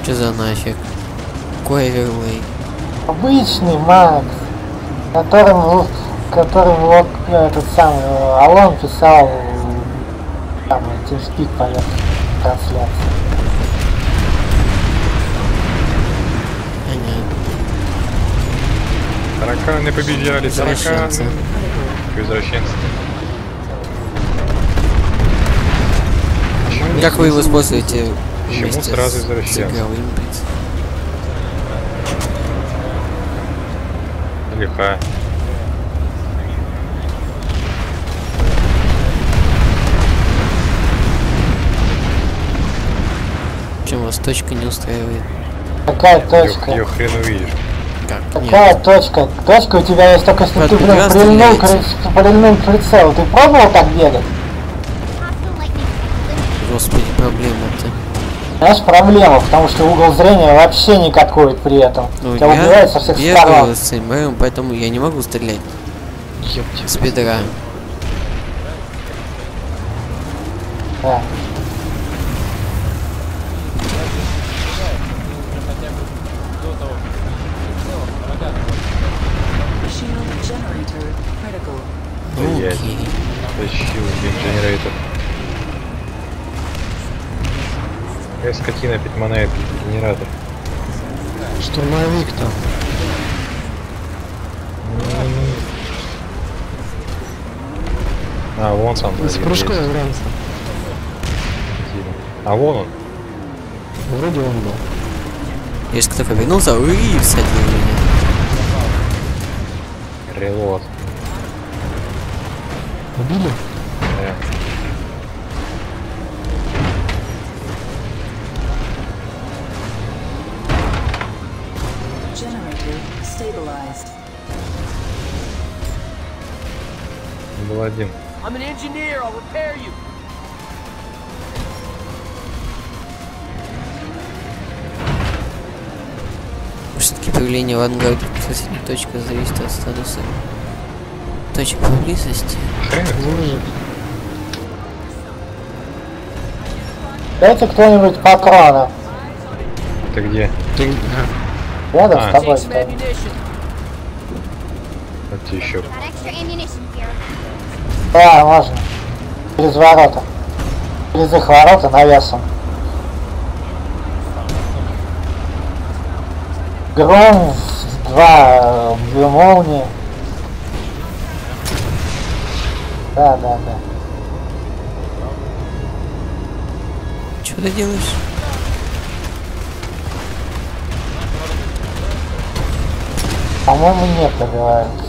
Что за нафиг? Койверлей. Обычный Макс, которым вот этот самый Алон писал там TeamSpeak поверх трансляции. Тараканы побежали, тараканы. Извращенцы. Как вы его используете Почему вместе сразу с извращенцы? игровым принципом? Лиха. Чем вас точка не устраивает? Какая точка? Её хрен увидишь. Как? Какая Нет. точка? Точка у тебя есть только если Как ты, вы блин, раз прильнул стреляете? к прицелу. Ты пробовал так бегать? Господи, проблема-то. Знаешь, проблема, потому что угол зрения вообще никакой при этом. Ну, Тебя убивают со всех сторон. с МРом, поэтому я не могу стрелять. С бедра. Да. Блять. Окей. Тащил генератор. Какая скотина опять манает генератор. Штурмовик там. А, вон сам. С прыжкой ранца. А вон он. Вроде он был. Если кто повернулся, и всадил меня. Релот. Убили? Да. Был один. I'm an engineer. I'll repair you. Все-таки появление в ангаре соседней точка зависит от статуса точек поблизости. Выжил. Дайте кто-нибудь патрона. Ты где? Ты... Рядом А. с тобой Take some стоит. ammunition. Вот тебе еще. Got extra ammunition here. Да, можно. Через ворота. Через их ворота навесом. Гром, две молнии. Да. Что ты делаешь? По-моему, не пробиваются.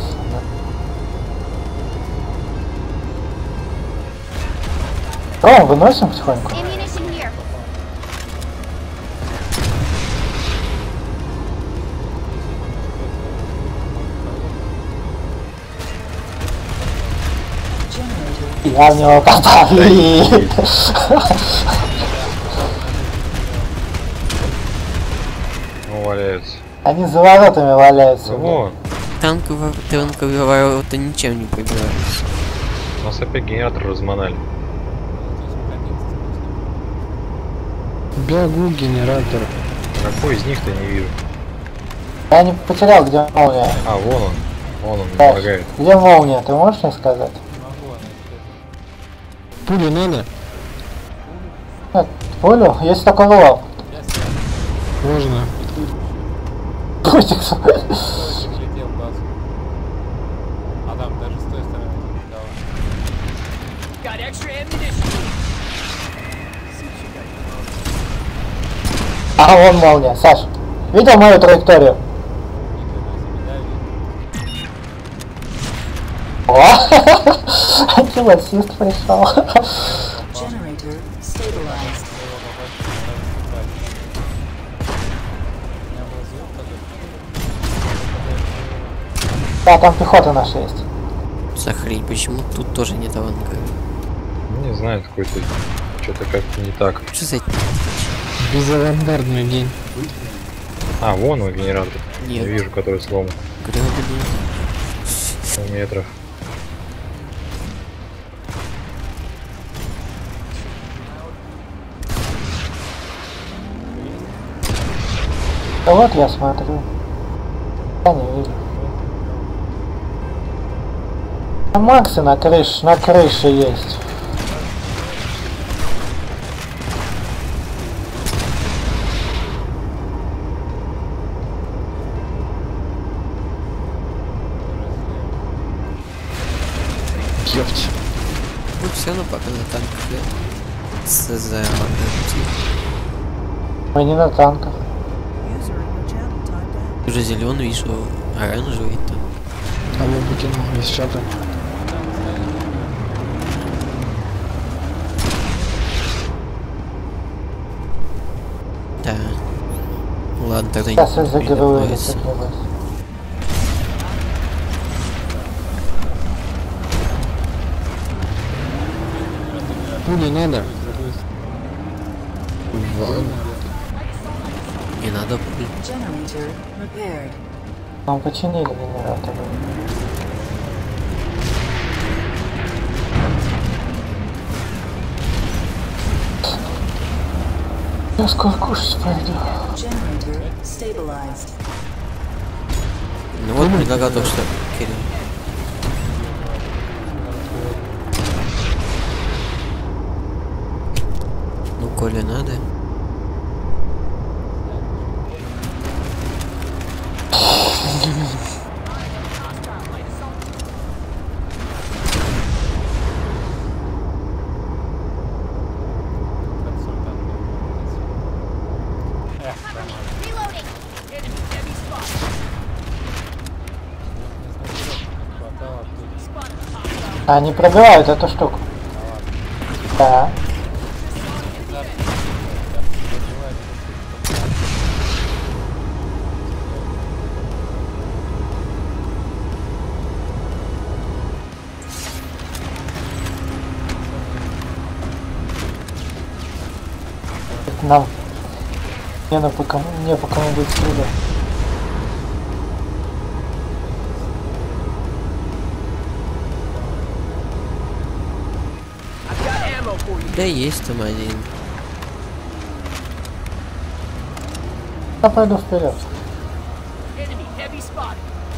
Гром, выносим потихоньку. Ammunition here. Я в него попал. Ну, валяются. Они за воротами валяются. Вон. Танковые ворота ничем не пробивают. У нас опять генератор разманали. Бегу генератор. Какой из них-то не вижу. Я не потерял, где молния. А, вон он. Вон он, Так, помогает. где молния, ты можешь мне сказать? Пули надо? Нет, пулю, есть только лоб. Можно. Путик. Летел в базу. А там даже с той стороны летало. Got extra ammunition. А вон молния, Саш. Видел мою траекторию? О! Антилассист пришел. Да, там пехота наша есть. За хрень, почему тут тоже нет авангара? Не знаю, какой-то. Что-то как-то не так. Что за... Безавангардный день. А, вон он генератор. Нет. Я вижу, который сломан. Куда вы бежите? 100 метров. Да вот я смотрю. Я не вижу. А Максы на крыше есть. Ёпть. Ну все равно пока на танках нет. СЗ, Мы не на танках. уже зеленый, вижу, оранжевый там. А я выкинул из чата. Да. Ладно, тогда Сейчас я загружу. приготовиться. Не надо. Не надо пуль. Generator repaired. Нам починили генератор. Я скоро кушать пойду. Generator stabilized. Ну вот предлагал только что Кирилл. Ну, коли надо. Reloading. Enemy heavy spot. Хватало тут. Spotted hostile. Они пробивают эту штуку. Да. Это нам не по кому быть сюда. I've got ammo for you. Да есть там один. Я пойду вперед. Enemy heavy spotted.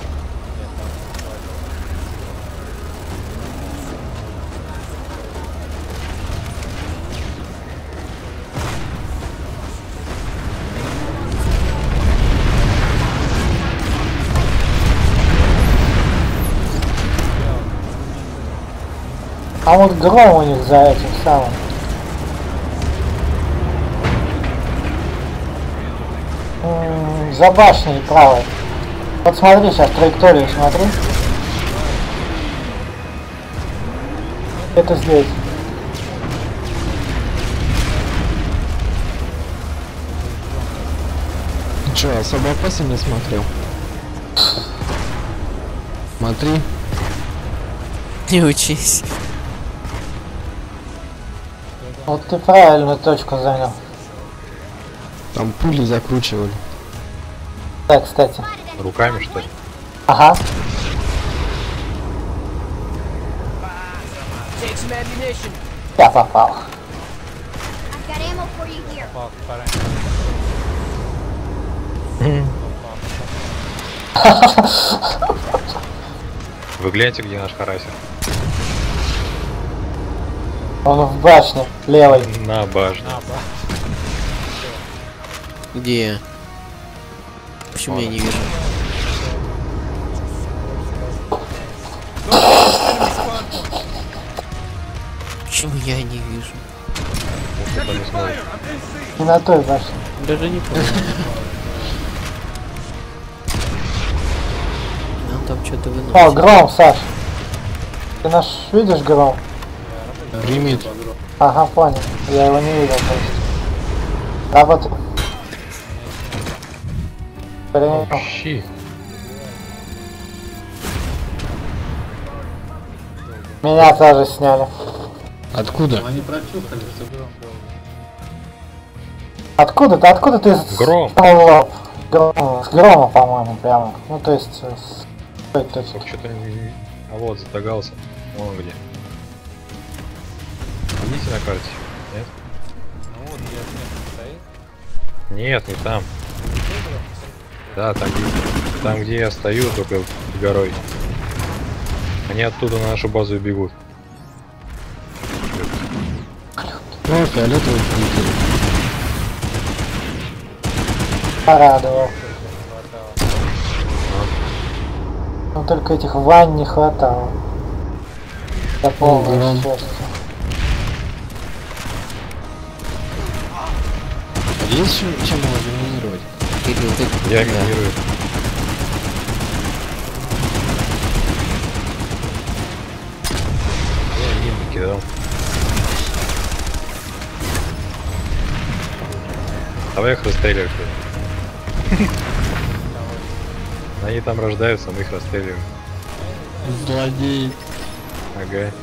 А вот гром у них за этим самым. За башней правой. Вот смотри, сейчас траекторию смотри. Это здесь. Че, особо опасен не смотрел? Смотри. Не учись. Вот ты правильную точку занял. Там пули закручивали. Да, кстати. Руками, что ли? Ага. Take some ammunition. Я попал. I've got ammo for you here. Попал пораньше. Вы гляньте, где наш харасер. Он в башне, левой. На башне. Где? Почему я не вижу? Почему я не вижу? Кто-то не смотрит. Не на той башне. Даже не понял. Нам там что-то О, выносит. гром, Саш. Ты наш видишь гром? Гремит. Ага, понял. Я его не видел, то есть. А вот... Принял. Щи. Меня тоже сняли. Откуда? Откуда-то, откуда ты... Гром. С грома, по-моему, прямо. Ну, то есть... с той точки. Только что-то не... А вот, затагался. Вон где. Видите на карте? Нет? Ну вот, я стоит. Нет, не там. Да, там где я стою, только горой. Они оттуда на нашу базу и бегут. О, фиолетовый прилетел. Порадовал. Но только этих вань не хватало. До полного гром. счастья. Есть чем его заминировать? Кирилл, ты... Я Да. минирую. Я мины кидал. Давай их расстреливать. Они там рождаются, мы их расстреливаем. Злодей. Ага.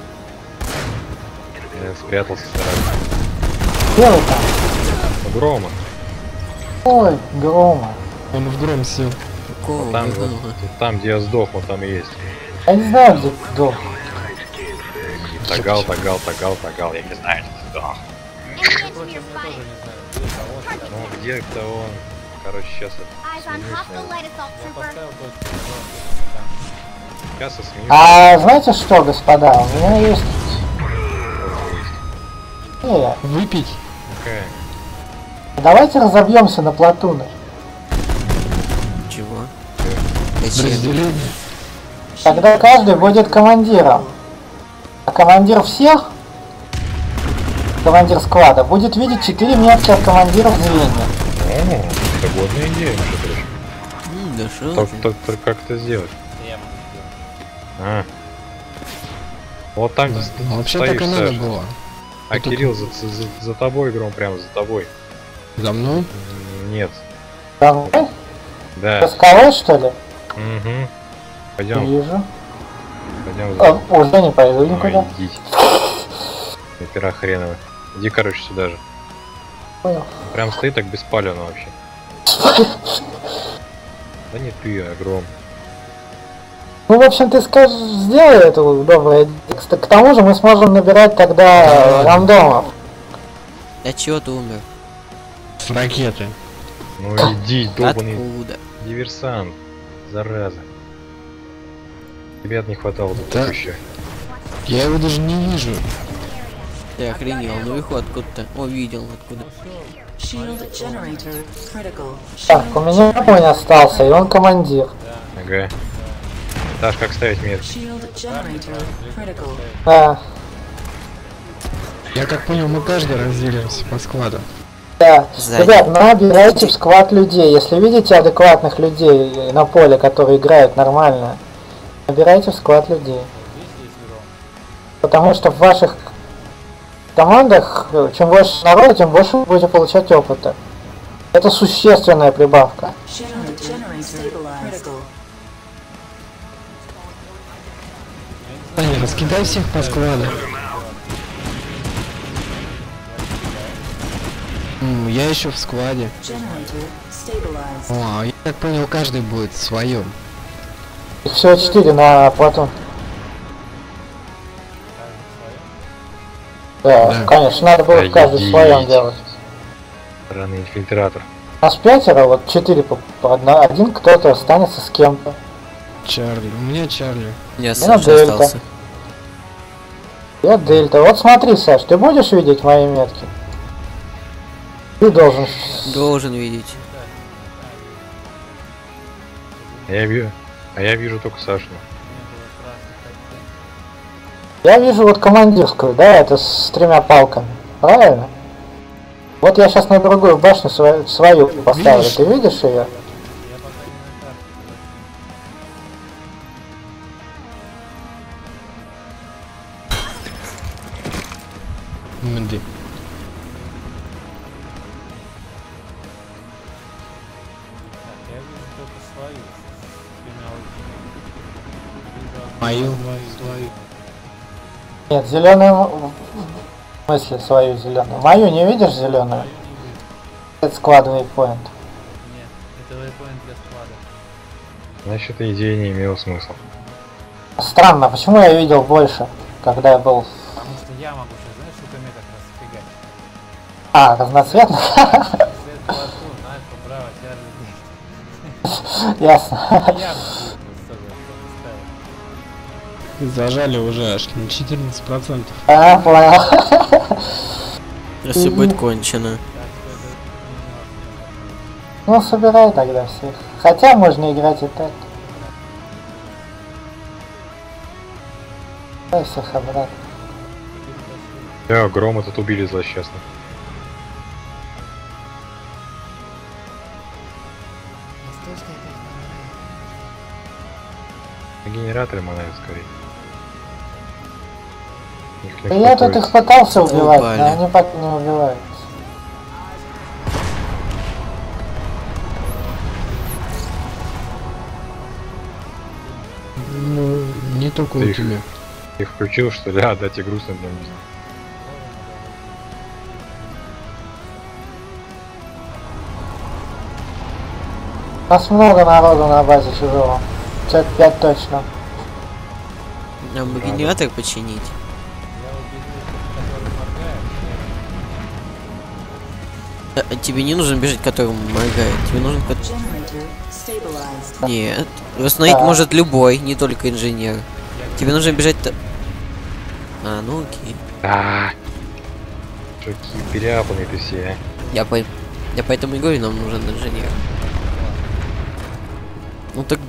Я спрятался сразу. Где вы там? У Грома. Ой, грома. Он в гром сел. Какого Там, говна? вот, там, где я сдох, вот там и есть. Я не знаю, где дом. Тагал, я не знаю, где сдох. Enemy engineer spotted. Ну, где-то он. Короче, сейчас Eyes on hostile light assault Я trooper. поставил точку. сейчас сменю. А знаете что, господа, у меня есть... Выпить? Какая? Давайте разобьемся на платуны. Чего? Зачем? Разделение. Тогда каждый будет командиром. А командир всех, командир склада, будет видеть 4 метки от командиров звеньев. О, это годная идея, между прочим. Да шо ты? Только как это сделать? Я могу сделать. А. Вот там где Ну, вообще так стоишь, и надо Саша. было. А Кирилл за тобой, Гром, прямо за тобой. За мной? Нет. Давай, Да. расковой, что ли? Угу. Пойдем, Вижу. пойдем. А, уже не пойду Ой, никуда. идите. Пера хреновая. Иди, короче, сюда же. Понял. Прям стоит так беспалевно вообще. Да не ты, а Гром. Ну, в общем, ты скажешь, сделай это доброе дело. К тому же мы сможем набирать тогда рандомов. А чего ты умер? С ракеты. Ну иди, долбаный Откуда? диверсант. Зараза. Тебе не хватало тут Да. еще. Я его даже не вижу. Ты охренел, ну их откуда-то. О, видел откуда. Shield generator critical. Так, у меня конь остался, и он командир. Ага. Даш, как ставить метки? Shield generator critical. Да, Я как понял, мы каждый разделимся по складу. да. Сзади. Ребят, набирайте в склад людей. Если видите адекватных людей на поле, которые играют нормально, набирайте в склад людей. Потому что в ваших командах, чем больше народа, тем больше вы будете получать опыта. Это существенная прибавка. Shield generator critical. Таня, раскидай всех по складу. Я еще в складе. Generator stabilized. О, я так понял, каждый будет в своем. Их всего 4 на платон. Да, Да. конечно, надо было Да каждый в своем идите. делать. Странный инфильтратор. Нас 5, вот 4 по один кто-то останется с кем-то. Чарли. У меня Чарли. Я Дельта. Саша остался. Я Дельта. Вот смотри, Саш, ты будешь видеть мои метки? Ты должен... Должен видеть. А я вижу только Сашину. Я вижу вот командирскую, да, это с 3 палками. Правильно? Вот я сейчас на другую башню свою поставлю. Видишь? Ты видишь ее? Мди. Я вижу только свою. Мою. Нет, зеленую... В смысле свою зеленую? Мою не видишь зеленую? Это складывай поинт. Нет, это вейпоинт для склада. Значит, эта идея не имела смысла. Странно, почему я видел больше, когда я был... Потому что я могу сейчас, знаешь, шутами как раз фигать. А, разноцветно? Свет, платун, альфа, браво, Чарли, Ясно. Я Зажали уже аж на 14%. А, понял. Все будет кончено. Ну, собирай тогда всех. Хотя можно играть и так. Дай всех обратно. Гром этот убили злосчастно. Генераторы манают скорее. Да я тут их пытался убивать, Упали. но они пока не убиваются. Ну, не только у Ты их- тебя. Их включил, что ли? А, да, тебе грустно, прям не знаю. Нас много народу на базе чужого. Человек 5 точно. Нам бы генератор починить. А тебе не нужен бежать, которому моргает. Тебе нужен Generator stabilized. Нет. Восстановить Да. может любой, не только инженер. Тебе нужно бежать-то... А, ну окей. А, что какие переапанные ты все, а? Я поэтому и говорю, нам нужен инженер. Ну так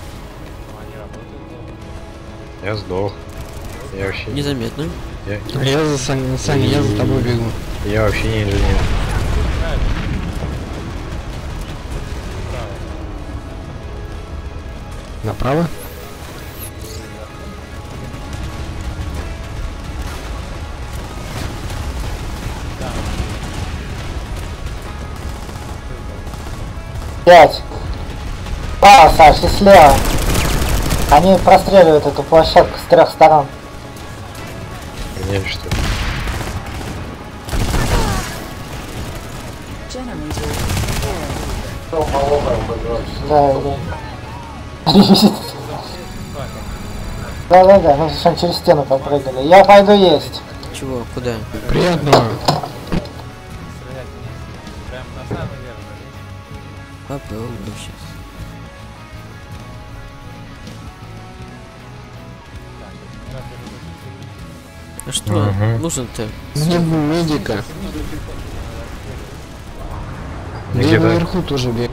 Я сдох. Я вообще незаметно. Я за Саня, я за тобой бегу. Я вообще не инженер. Направо? Пять. А, Саш, и слева. Они простреливают эту площадку с 3 сторон. Нет, что ли? Generator Да. Да, ну что через стену попрыгали. Я пойду есть. Чего? Куда? Приятного. стрелять не прям на самый верх. Попробуем сейчас. А что Мгм. нужен-то? Мне бы медика. Где Где то наверху тоже бегает.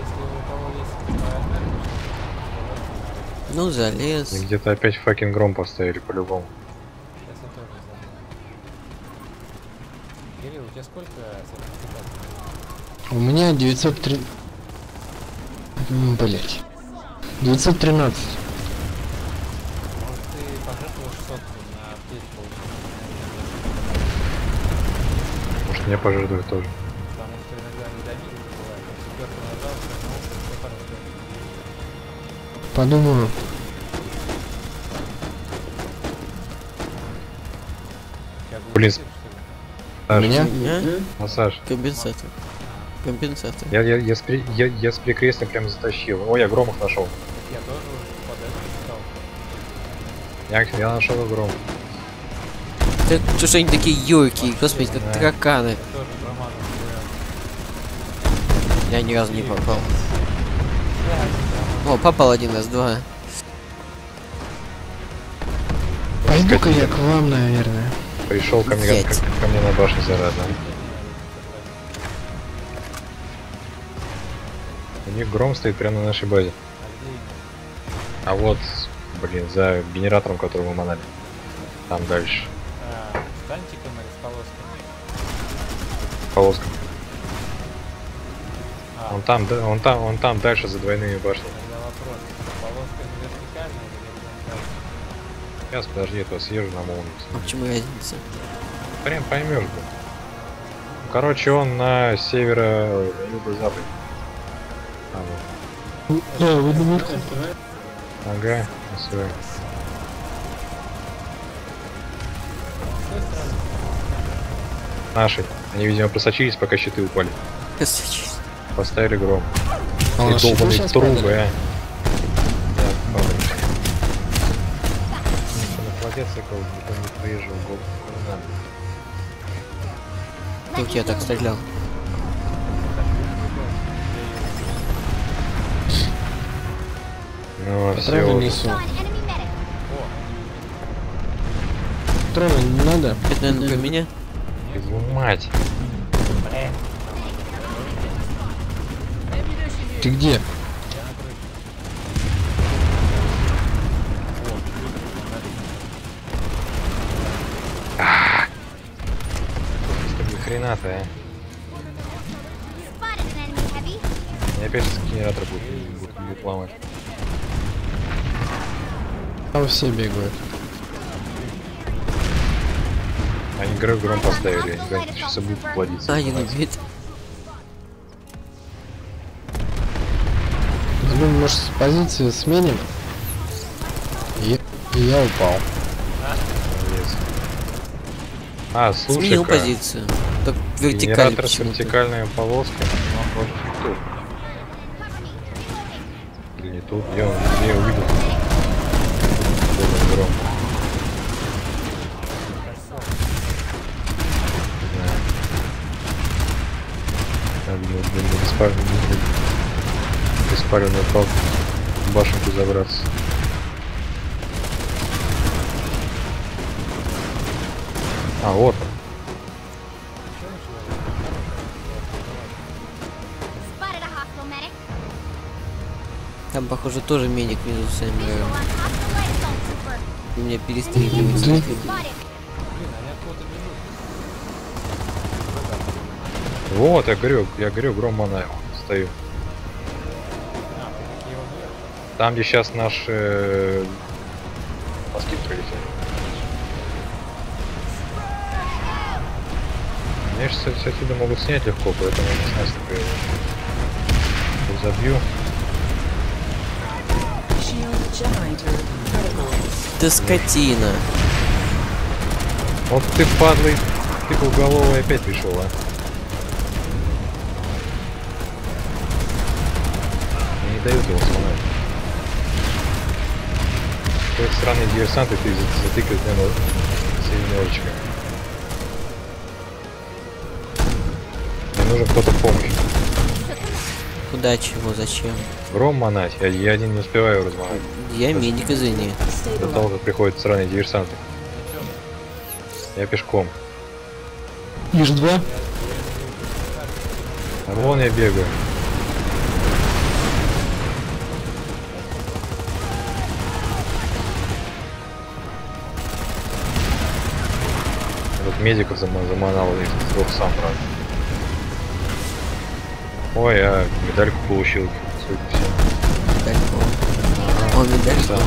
Ну, залез. где-то опять факин гром поставили по-любому. Сейчас я тоже забыл. Кирилл, у тебя сколько сертификатов? У меня 903... Блять. 913. Может ты пожертвуешь сотку на аптечку? Может мне пожертвовать тоже. Потому что иногда недоминки бывает. Четвертый нажал, ну, все хорошо. Подумаю. Тебя будет Блин, что ли? У меня? А, Саш, Компенсатор. Компенсатор. я с перекрестным прям затащил. Ой, я гром их нашел. Я тоже уже подальше искал. Я нашел гром. Да что ж они такие юркие, господи, как Да. тараканы. Я тоже Романом Я ни разу не попал. О, попал один раз, два. Пойду-ка я к вам, наверное. Пришел ко мне, Блядь. ко мне на башню заразно. У них гром стоит прямо на нашей базе. А вот, блин, за генератором, который мы манали. Там дальше. с тантиком или с полосками? Полоска. А, Он там дальше за двойными башнями. тогда вопрос. Полоска не вертикальная или горизонтальная? Сейчас, подожди, я съезжу на молнию. А почему разница? Прям поймешь, блин. Короче, он на северо-юго-западе. А, вот. Вы наверху. Ага, все. Наши. Они, видимо, просочились, пока щиты упали. Поставили гром. А у И нас щиты долбаные сейчас трубы, падали? а. Да, падали. Молодец, я кого-то не проезжал гол. Как я так стрелял? Патроны несу. Saw an enemy medic. Патроны не надо. Это, наверное, про меня. Его мать. Ты где? Что ни хрена ты, а? Spotted an enemy heavy. Мне опять сейчас генератор будет ломать. Там все бегают. Они гром поставили, они сейчас будут плодиться. Один убит. Мы, может, с позиции сменим? И я упал. Молодец. А, слушай, Сменил позицию. Так вертикально генератор с почему-то. вертикальной полоской, но может не тут. Или не тут, где он, где я увидел. Гром. Не знаю. Надо на беспаренную палку в башенку забраться. А, вот он. Spotted a hostile medic. Там, похоже, тоже медик между всеми. Visual on hostile light assault trooper. У меня перестреливают. Spotted. Вот, я говорю, гром Манаев. Стою. Там, где сейчас наши москит прилетели. Меня сейчас отсюда могут снять легко, поэтому я не знаю, сколько я его забью. Shield generator critical. Ты скотина. Вот ты, падлый, ты полуголовый опять пришел, а? Мне не дают его сломать. Какой-то странный диверсант, и ты затыкаешь меня семерочкой. Мне нужен кто-то в помощь. Куда, чего, зачем? Гром манать, я один не успеваю его размахать. Я медик, извини. До того, как приходят странные диверсанты. Я пешком. Лишь два. А вон я бегаю. Вот медиков заманал их двух сам, правда. Ой, я медальку получил, судя по всему. Медальку. О, медальку. Да.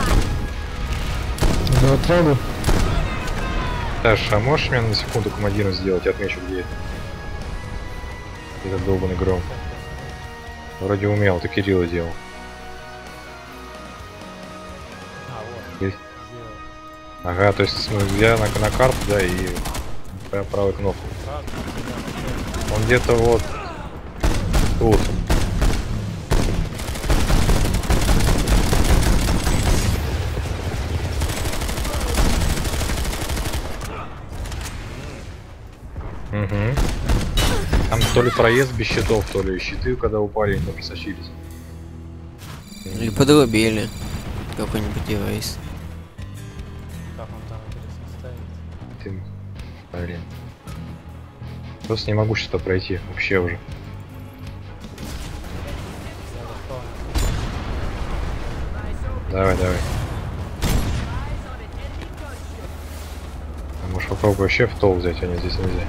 За отряду. Таш, а можешь меня на секунду командиром сделать? Я отмечу, где этот долбанный гром. Вроде умел, ты Кирилла делал. Здесь. Ага, то есть я на карту, да, и правой кнопку. Он где-то вот тут. Угу. Там то ли проезд без щитов, то ли щиты, когда упали, не просочились. Или подробили какой-нибудь девайс. Как он там интересно стоит? Ты... Блин. Просто не могу что-то пройти вообще уже. Давай. А может попробуй вообще в тол взять, а не здесь нельзя.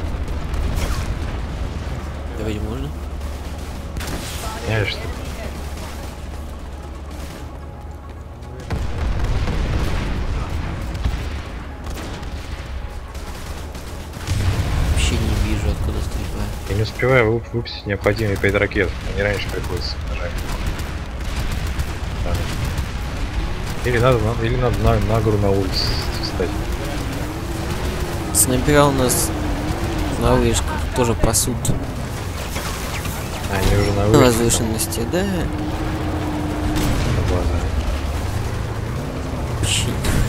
Давайте можно? Понимаешь, что ли? Вообще не вижу, откуда стреляют. Я не успеваю выпустить необходимые 5 ракет. Они раньше приходится нажать. Или надо на гору на улице встать. Снайпера у нас на вышках тоже пасут. Они уже на На улице. возвышенности, да? Вообще.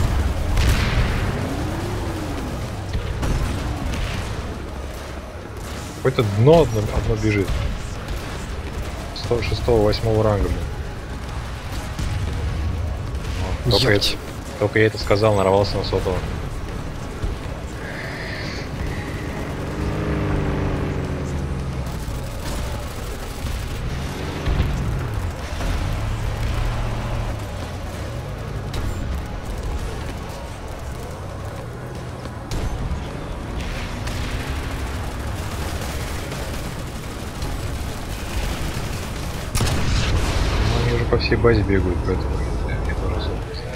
Какое-то дно одно бежит. 6-8 ранга, блин. Ёпть. Только я это сказал, нарвался на сотого. Ну, они уже по всей базе бегают, поэтому я тоже особо не знаю.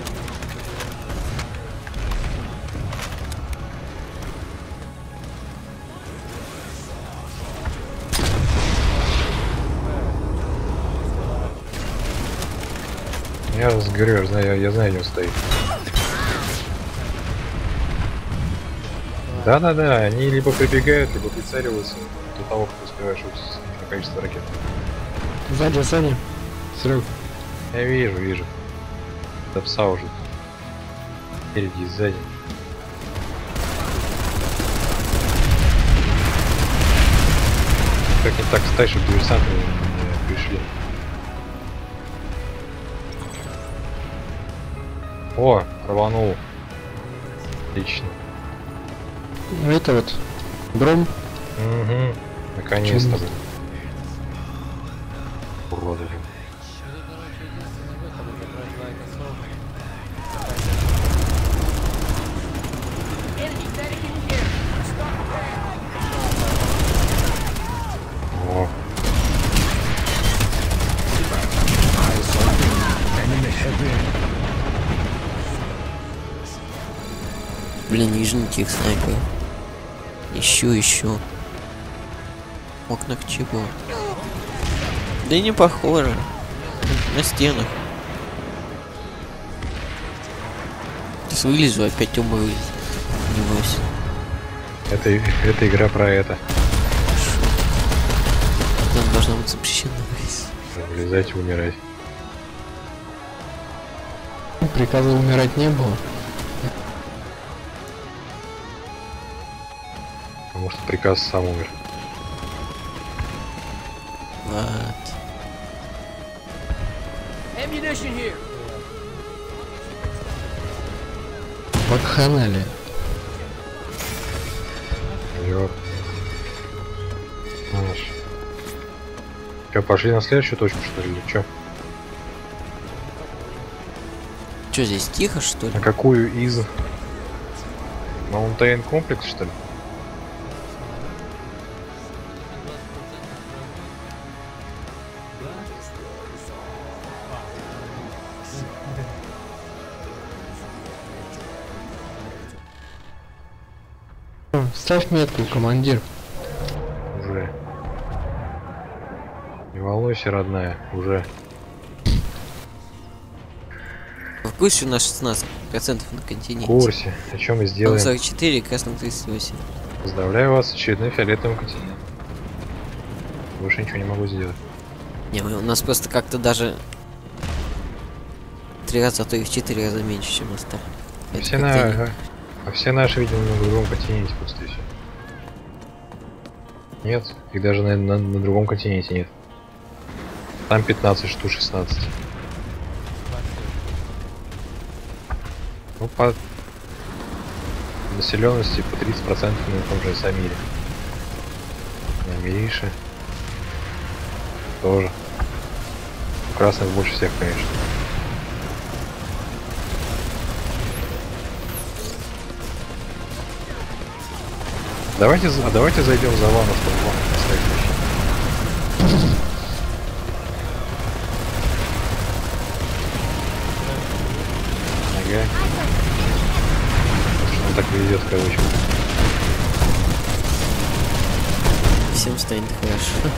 Я вас говорю, я знаю, где он стоит. Да-да-да, они либо прибегают, либо прицеливаются до того, как успеваешь увеличить количество ракет. Сзади. Серег. Я вижу. Да пса уже. Впереди и сзади. Как не так стать, чтобы диверсанты не пришли. О, рванул. Отлично. Ну это вот. Дрон. Угу. Наконец-то. Уроды. Enemy medic in here. Stop there. О, Блин, нижний снайпер. Ищу. В окнах чего? Да и не похоже. На стенах. Сейчас вылезу, опять умру. Небось. это игра про это. Там должна быть запрещена вылез. Вылезать и умирать. Приказа умирать не было. Потому что приказ сам умер. Вот. Ammunition here. Вакханалия. Ёп. Чё, пошли на следующую точку, что ли, или чё? Чё, здесь тихо, что ли? На какую из? Маунтейн комплекс, что ли? Ставь метку, командир. Уже. Не волнуйся, родная, уже. В курсе у нас 16% на В континенте. курсе. О чем мы Там сделаем? 44, красным 38. Поздравляю вас с очередным фиолетовым континентом. Больше ничего не могу сделать. Не, у нас просто как-то даже 3 раза, а то и в 4 раза меньше, чем остальные. Все наши, видимо, на другом континенте просто еще. Нет, их даже на другом континенте нет. Там 15 штук, 16. Ну, по населенности по 30% на том же Самире. На Мирише. Тоже. У красных больше всех, конечно. Давайте зайдем за ванну, чтобы вам поставить вещи. Ага. Что он так везет, короче. Всем станет хорошо.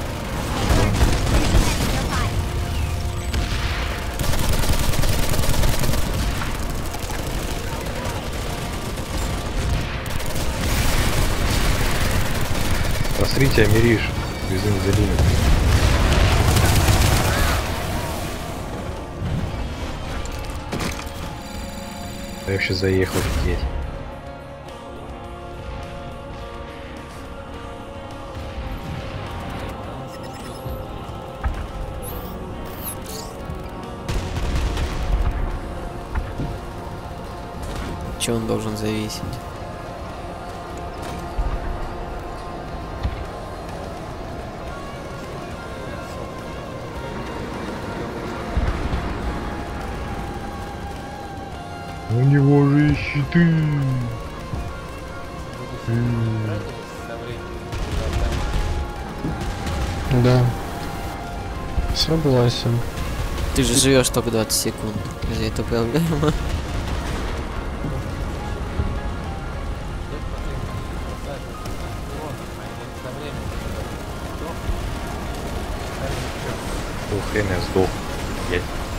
Посмотрите, Амириш, без инзелина. Я вообще заехал, офигеть. чего он должен зависеть? У него же щиты. Со временем. Да. Согласен. Ты же живешь только 20 секунд. Разве это проблема? Хрен я сдох. Я...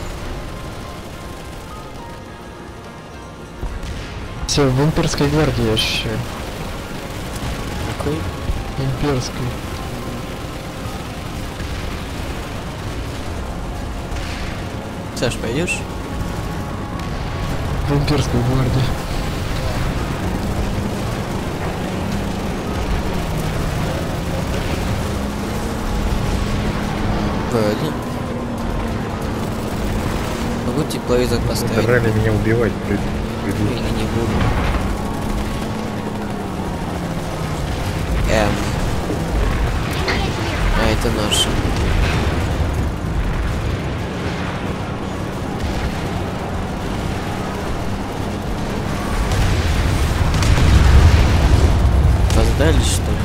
Все, в имперской гвардии я ощущаю. Какой? Имперской. Саш, пойдешь? В имперской гвардии. Вроде. Могу тепловизор поставить? Собрали меня убивать, Или придурки. не буду? А это наши. Опоздали, что ли?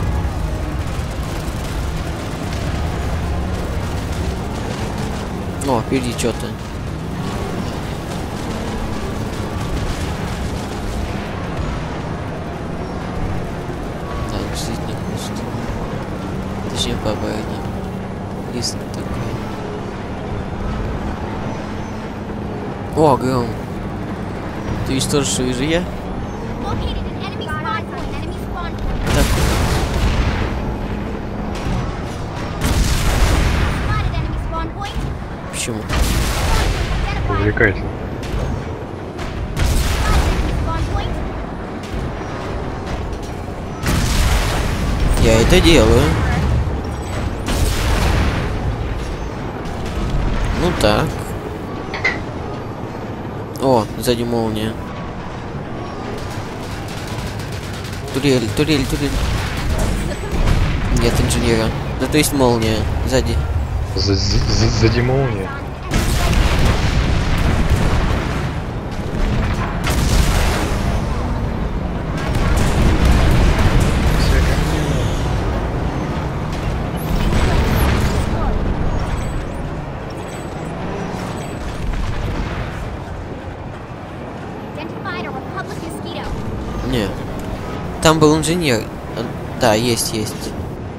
О, впереди что-то. Да, действительно пусто. Точнее, по обороне. Лист такой. О, гром. Ты видишь тоже, что вижу я? Located an enemy spawn point. Enemy spawn point. Так, Spotted enemy spawn point. почему? Identified. Увлекательно. Spawn point. Я это делаю. Ну так. О, сзади молния. Турель, турель, турель. Нет инженера. Ну то есть молния. Сзади. Сзади молния. Identified a Republic mosquito. Не. Там был инженер. Да, есть, есть.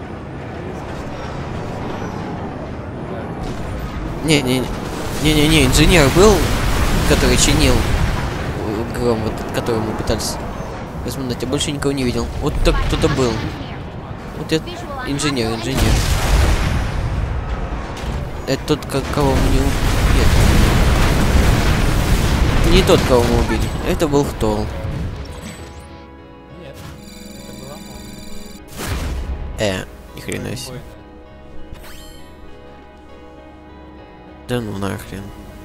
Не, инженер был, который чинил гром, вот, который мы пытались разминать, я больше никого не видел. Вот так кто-то был. Вот это инженер. Это тот, кого мы не убили. Не тот, кого мы убили. Это был Хтол. Нет, это была молния. Ни хрена себе. Спокойно. Да ну нахрен.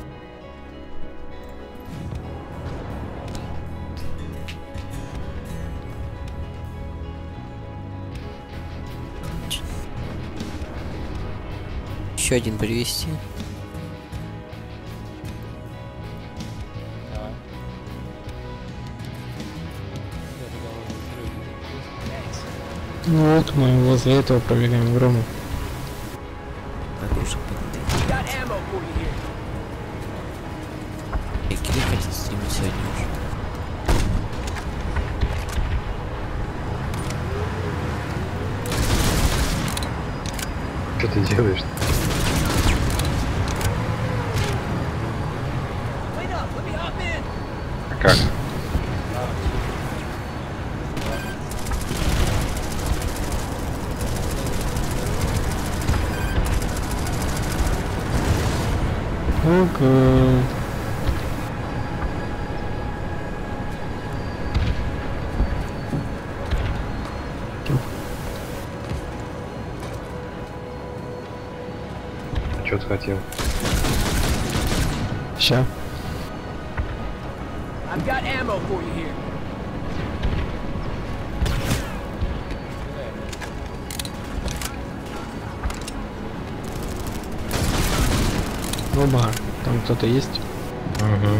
Еще один привести. Давай. Я туда уже Ну вот мы возле этого проверяем грома. Оружие и кликать стримить сегодня уже. Что ты делаешь? А как? Ну-ка. Что ты хотел? Ща. I've got ammo for you here. Оба, там кто-то есть? Угу.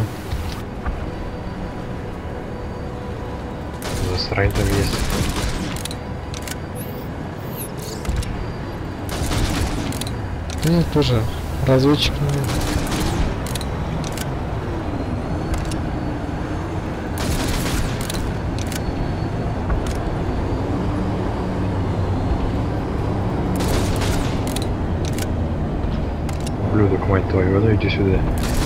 Засрань там есть. Да нет, тоже разведчик. Наверное. Ублюдок, мать твою, ну иди сюда.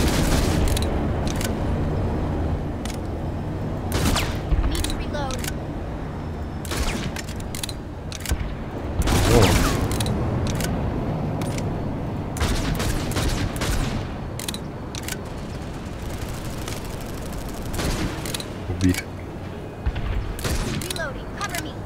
Need to reload. О, убит. Reloading. Cover me.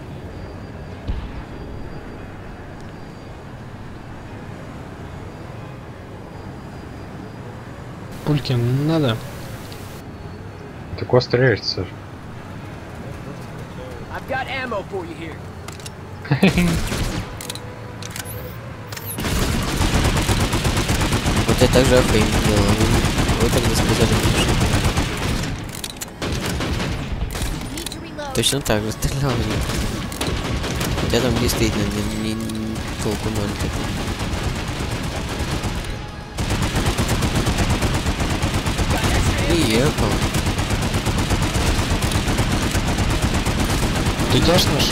Пульки надо. Ты куда стреляешь, Саш? I've got ammo for you here. Вот я так же охренел. Вы тогда сказали, что Need to reload. точно так же стрелял. Хотя там действительно не толку ноль такой. Приехал. Ты идешь нашел?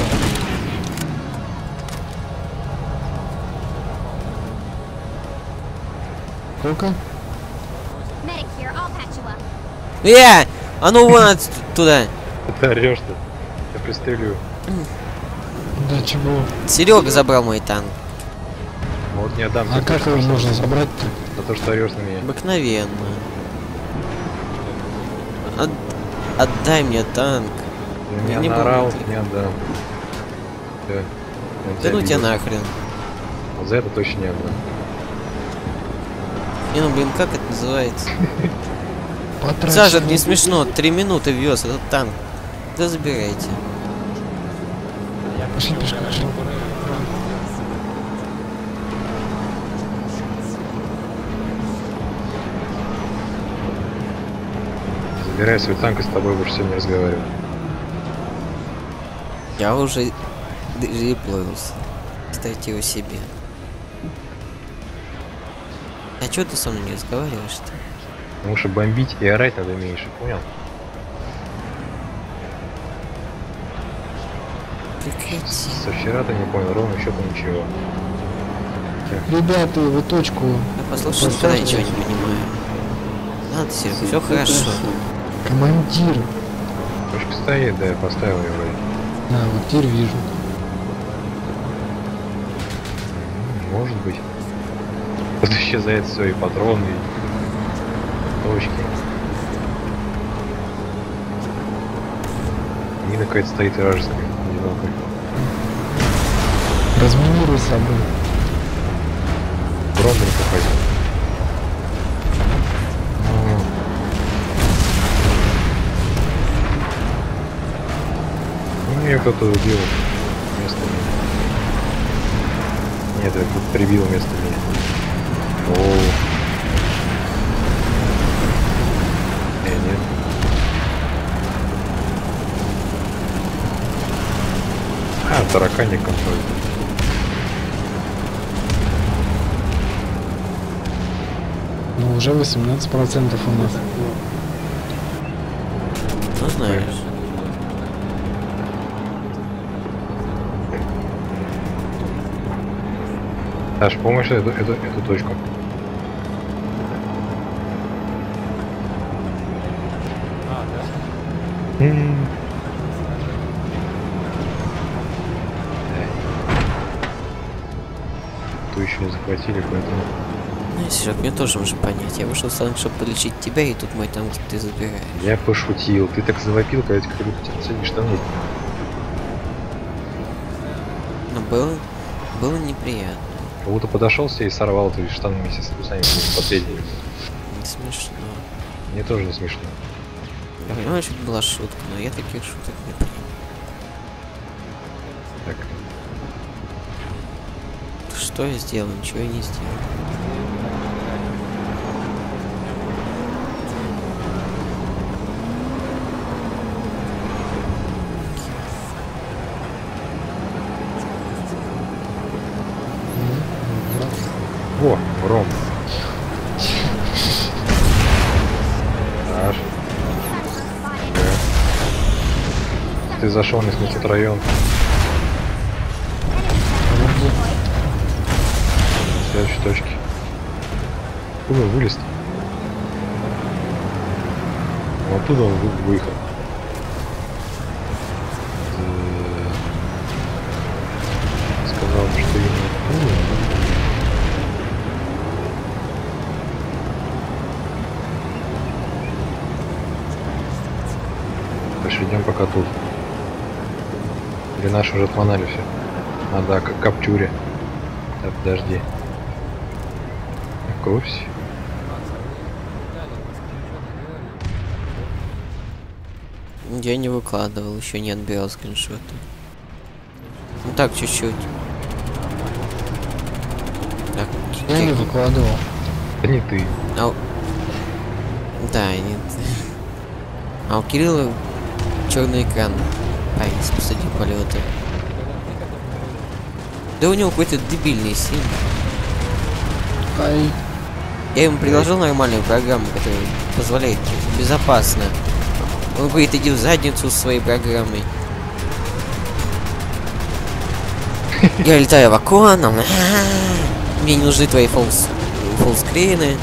Сколько? Medic here. I'll patch you up. А ну вон туда. Ты орешь-то. Я пристрелю. Да чего? Серега забрал мой танк. Ну вот не отдам. А как его можно забрать-то? За то, что орешь на меня. Обыкновенно. Отдай мне танк. Ты меня не наорал, буду. не отдам. Всё. Он Да ну тебя обидел. нахрен. Вот за это точно не отдам. Не, ну блин, как это называется? Потрачено. Саша, это не смешно. 3 минуты вез этот танк. Да забирайте. Пошли пешком. Пошли. Забирай свой танк и с тобой больше сегодня не разговариваю. Я уже реплылся. Кстати, о себе. А чё ты со мной не разговариваешь-то? Потому что бомбить и орать надо меньше, понял? Прекрати. Со вчера ты не понял, ровно счету ничего. Ребята, вы точку. Я послушай, никогда ничего не понимаю. Ладно, Серега, все хорошо. Командир. Точка стоит, да, я поставил ее вроде. Да, вот теперь вижу. Может быть. Тут исчезает все, и патроны, и точки. Мина какая-то стоит вражеская, одинокая. Разминируй собой. Дрон не походил. Ну, ее кто-то убил вместо меня. Нет, я тут прибил вместо меня. О. Нет. А, тараканник контроль. Ну уже 18% у нас. Ну знаешь. Саш, помнишь эту точку? А, да. Ту еще не захватили, поэтому... Ну, Серег, мне тоже можно понять. Я вышел с танк, чтобы полечить тебя, и тут мой танк ты забираешь. Я пошутил. Ты так завопил, когда как будто тебя цели штаны. Но было неприятно. Как будто подошел себе и сорвал твои штаны вместе с трусами последними. Не смешно. Мне тоже не смешно. Я понимаю, что это была шутка, но я таких шуток не понимаю. Так, Что я сделал? Ничего я не сделал. о, Ром. Аж. Ты зашел не в тот район. В следующей точке. Куда вылез? Вот оттуда он выехал. Сказал, что именно. Дальше идем пока тут. Или наши уже отманали все. Надо к Каптюре. Так, подожди. В курсе? Я не выкладывал, еще не отбирал скриншоты. Ну так, чуть-чуть. Так, Я не выкладывал. Да не ты. Да, нет. А у Кирилла черный экран. Посади полета. Да у него какой-то дебильный сим. Ай. Я ему предложил нормальную программу, которая позволяет безопасно. Он говорит, иди в задницу со своей программой. Я летаю в оконом. Мне не нужны твои фуллскрины.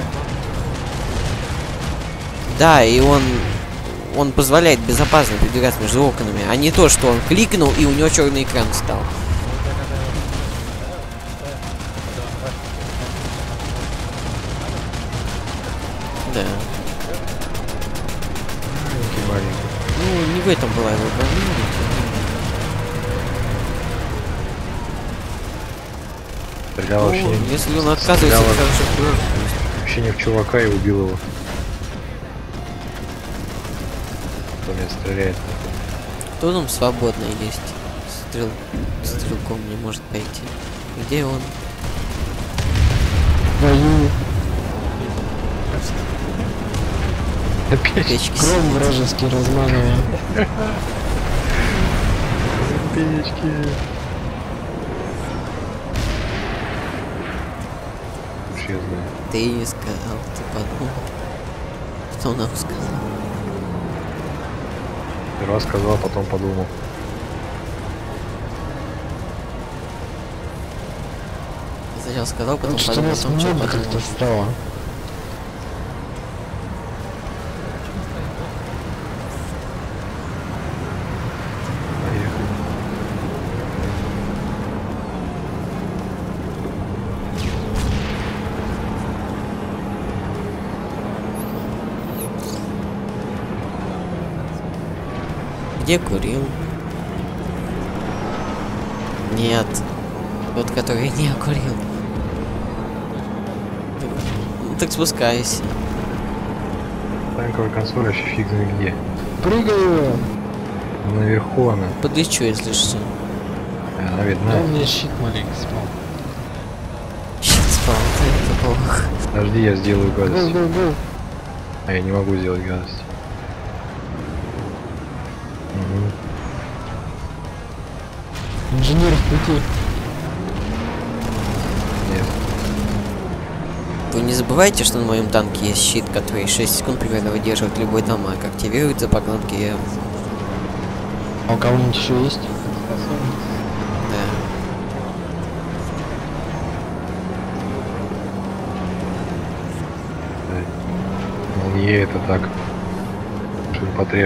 Да, и он позволяет безопасно передвигаться между окнами, а не то, что он кликнул и у него черный экран стал. Да. Ну, не в этом была его проблема. Стрелял вообще, Если он отказывается, стрелял хорошо. вообще не в чувака и убил его. Кто меня стреляет? Кто там свободно есть? Стрелком не может пойти. Где он? Воюю. Опять Печки. Кром вражеский размазываю. печки. Уж я знаю. Ты не сказал, ты подумал. Кто нам сказал? Сперва сказал, потом подумал. Сначала сказал, потом Вот что подумал, нас потом что много подумал. как-то стало. Поехали. Где курил? Нет. Тот, который не курил. Ну, так спускайся. Танковая консоль вообще фиг знает где. Прыгаю! Наверху она. Подлечу, если что. Она Да, видна. у меня щит маленький спал. Щит спал, это плохо. Подожди, я сделаю Гол, гадость. гол, гол. А я не могу сделать гадость. Угу. Инженер в пути. Нет. Вы не забывайте, что на моем танке есть щит, который 6 секунд примерно выдерживает любой дамаг. Активируется по кнопке. А у кого-нибудь еще есть? Да. Молния это так. Ширпотреб.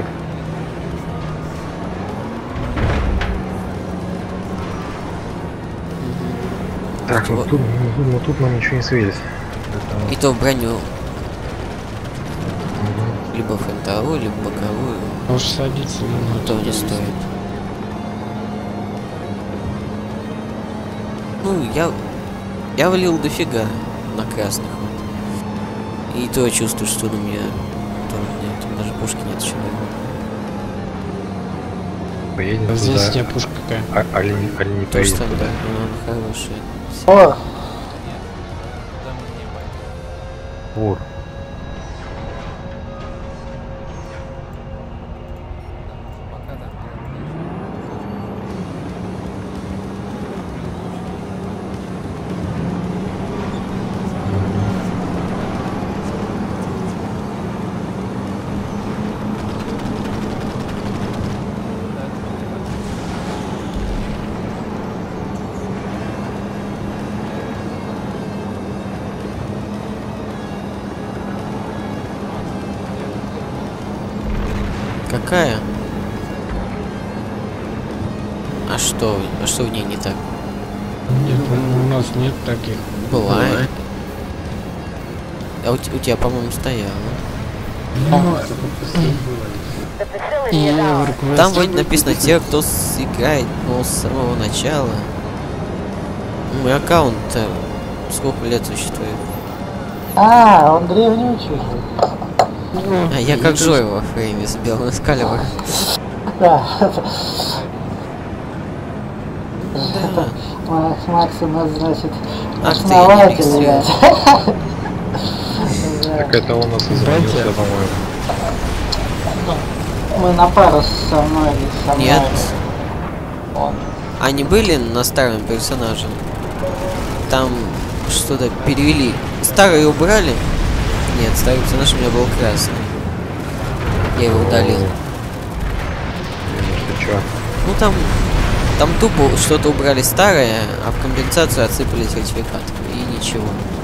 Так, вот тут нам ничего не светит. И то броню. Либо фронтовую, либо боковую. Может садиться на То не стоит. Ну, я валил дофига на красных. Вот. И то чувствую, что на меня... То у меня там даже пушки нет еще. Поедем А здесь у туда. тебя пушка какая? Али не То, поедем что туда. он хороший. О, Туда мы не пойдем. Вор. Пока так. Какая? А что в ней не так? Нет, у нас нет таких. Была. А у тебя, по-моему, стояла. Ну, и EverQuest. Там вроде написано те, кто играет, но с самого начала. Мой аккаунт сколько лет существует? он древнючий же. А я как Жой во фрейме с белым скалевым. Да. Макс у нас, значит, Ах ты, основатель, я не блядь. Так это он нас изменился, по-моему. Мы на пару со мной или со мной. Нет. Он. Они были на старом персонаже? Там что-то перевели. Старый убрали? Нет, старый персонаж у меня был красный. Я его удалил. Ты чё? Ну там тупо что-то убрали старое, а в компенсацию отсыпали сертификат. И ничего.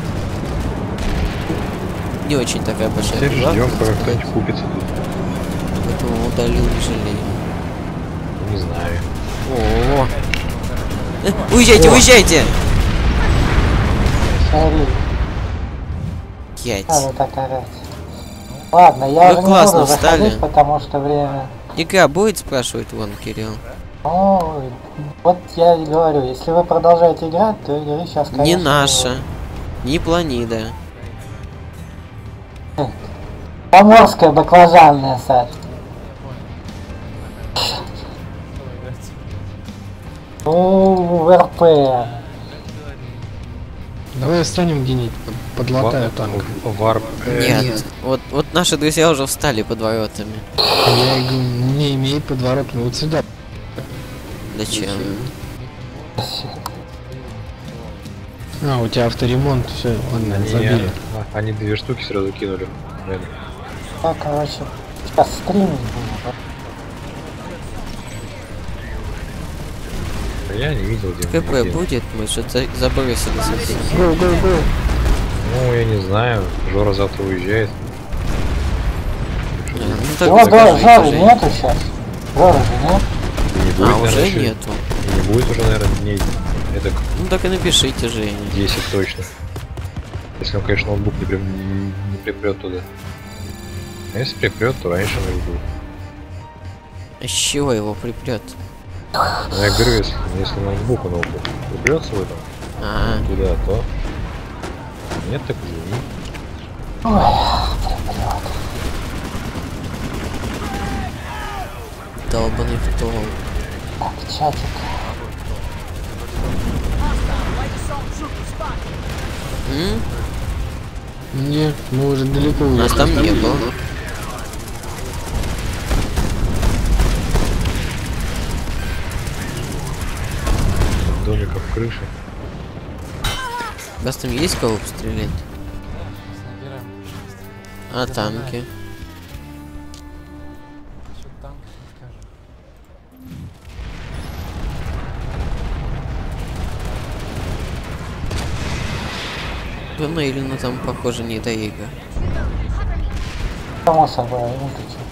Не очень такая большая Теперь прибавка, ждем, пока так кто-нибудь сказать. купится тут. Поэтому удалил, не жалею. Не знаю. О, уезжайте, уезжайте! Смотри, Ять. надо так орать. Ладно, я Вы уже не классно буду встали. заходить, потому что время... Игра будет, спрашивает вон Кирилл. Ну, вот я и говорю, если вы продолжаете играть, то игры сейчас, конечно... Не наша. Не планида. Поморская баклажанная, Саш. РП. Давай встанем где-нибудь, подлатаю танк. Варп. Нет. Вот наши друзья уже встали под воротами. Я говорю, не имеет подворотами вот сюда. Зачем? А, у тебя авторемонт, все, ладно, забили. Они 2 штуки сразу кинули. Наверное. Так, короче, сейчас стримить буду. Я не видел, где КП они. будет? Мы что-то забросили совсем. Go, go, go. Ну, я не знаю. Жора завтра уезжает. Ну, Его тогда Жоры закажи, Жень. нету сейчас. Жоры же нет. Не будет, А, уже наверное, еще- нету. Не будет уже, наверное, дней. Это Ну так и напишите, Женя. 10 точно. Если он, конечно, ноутбук не припрет туда. А если припрет, то раньше ноутбук. А с чего его припрет? Ну, я говорю, если ноутбук припрет свой там А, туда, то... Нет, так извини. долбаный в тол. Так, чатик. Нет, мы уже далеко У нас уехали. там не было. Домиков крыши. У вас там есть кого пострелять? Набираем. А танки? Насчет танков не скажу. Да, ну или ну там похоже не до игр. Само собой, ну ты чё.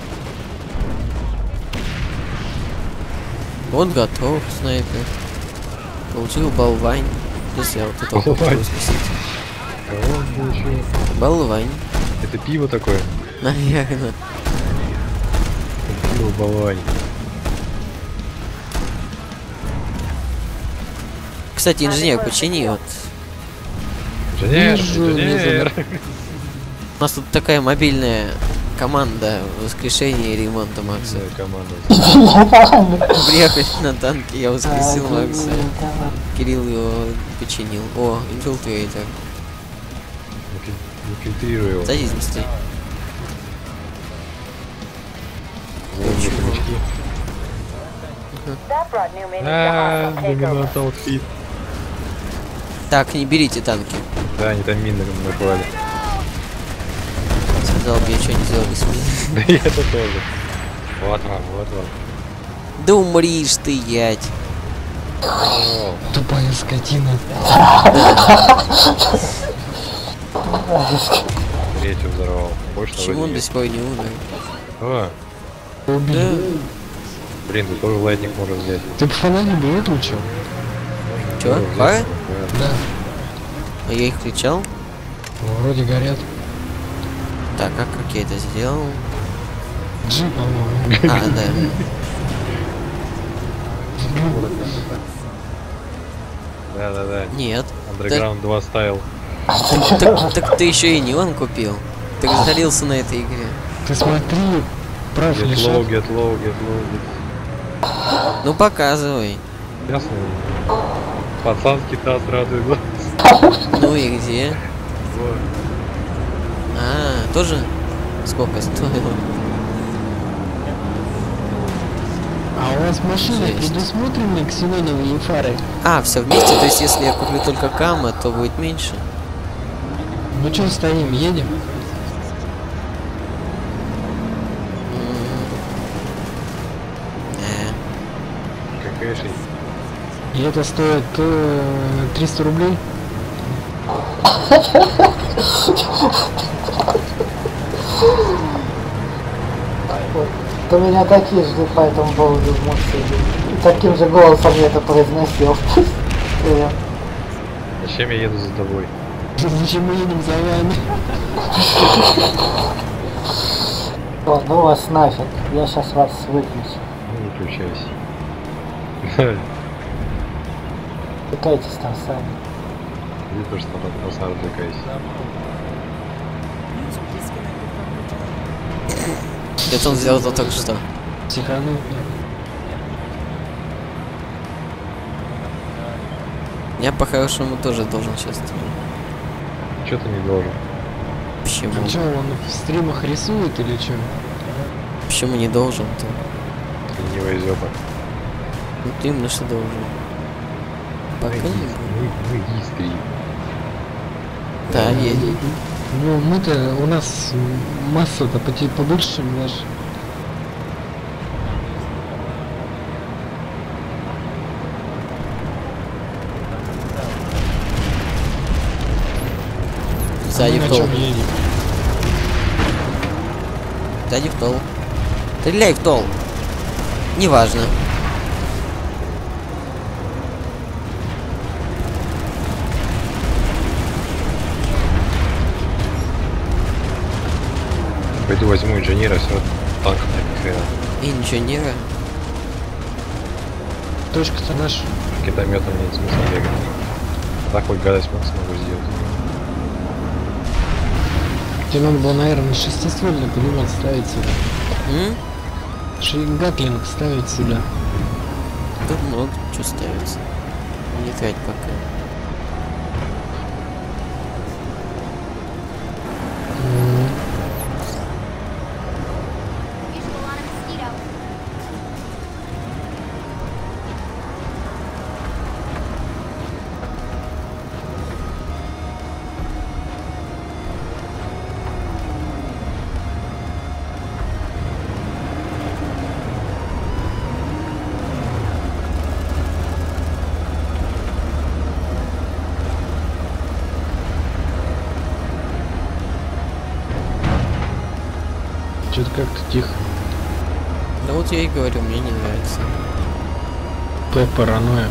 Вот готов, снайпер. Получил болвань. Если я вот это вот Болвань. могу спасти. Кого он получил? Болвань. Это пиво такое? Наверное. Пиво болвань. Кстати, инженер, почини вот. Инженер, Вижу, инженер. У нас тут такая мобильная Команда воскрешения и ремонта Макса. Да, команда. Приехали на танке, я воскресил Макса. Кирилл его починил. О, инфилтрейтер. Инфильтрирую его. Садись быстрее. Золотые хомячки. Домино таутфит. Так, не берите танки. Да, они там мины наклали. Сказал бы, я что не сделал без меня. Да и это тоже. Вот вам, вот вам. Да умришь ты, ять. О, Тупая скотина. третью взорвал. Больше Почему он до сих пор не умер? О, Убил. Да. блин, ты тоже лайтник можешь взять. Ты бы фонарик бы выключил? Чё? Тоже взять. Фары? Да. А я их включал? Вроде горят. Так, а как я это сделал? Джи, по-моему. А, да. Да-да-да. Нет. Underground 2 стайл. Так ты еще и неон купил. Ты разорился на этой игре. Ты смотри, прав Get low, лежат. get low, get low, Ну показывай. get... Ясно? Пацанский таз радует глаз. Ну и где? Вот. А, тоже? Сколько стоило? А у вас машина Жесть. предусмотрены ксеноновые фары? А, все вместе, то есть если я куплю только Кама, то будет меньше. Ну чё стоим, едем? Какая же... И это стоит 300 рублей? То меня такие же по этому поводу мучили. И таким же голосом я это произносил. Зачем я еду за тобой? Зачем мы едем за вами? О, ну вас нафиг, я сейчас вас выключу. Ну, выключайся. Пытайтесь там сами. Иди тоже там от нас развлекайся. Это он сделал только что. Психанул. Я по-хорошему тоже должен сейчас. Чё ты не должен? Почему? А чё, он в стримах рисует или чё? Почему не должен-то? Ленивая зёба. Ну ты именно что должен. Пока не буду. Мы истри. Да, едем. Ну, мы-то, у нас масса-то побольше, чем наша. Сзади Мы в на тол. чём едем? Сзади в тол. Стреляй в тол. Неважно. Пойду возьму инженера, все, танк на хрена. Инженера. Точка-то наша. Китометом нет смысла бегать. Так хоть гадость смогу сделать. Тебе надо было, наверное, шестиствольный пулемет ставить сюда. Гатлинг ставить сюда. Тут много чего ставится. Не трать пока. Visual on a mosquito. Что-то как-то тихо. Да вот я и говорю, мне не нравится. Паранойя.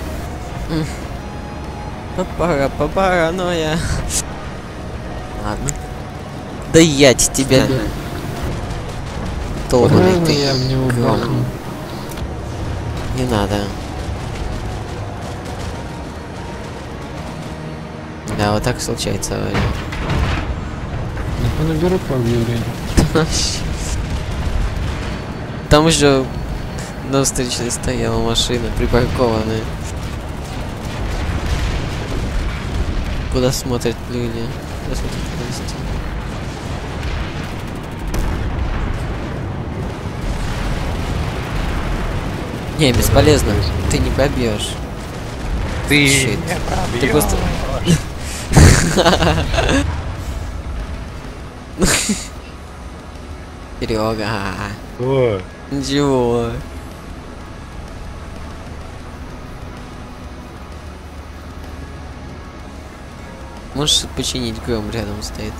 Паранойя. Ладно. Да ять тебя. Толбанный Можно ты. я в него гром. бахну? Не надо. Да, вот так случается авария. Ну, понаберут по объявлению. Там еще на встречной стояла машина, припаркованная. Куда смотрят люди? Куда смотрят гости? Не, бесполезно. Ты не пробьешь. Ты Щит. не Ты просто... Серега. О, Ничего. Можешь починить, гром рядом стоит.